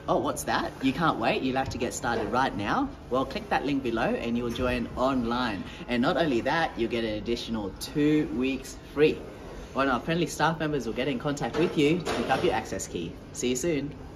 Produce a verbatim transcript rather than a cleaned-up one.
Oh, what's that? You can't wait? You'd like to get started right now? Well, click that link below and you'll join online. And not only that, you'll get an additional two weeks free. One of our friendly staff members will get in contact with you to pick up your access key. See you soon.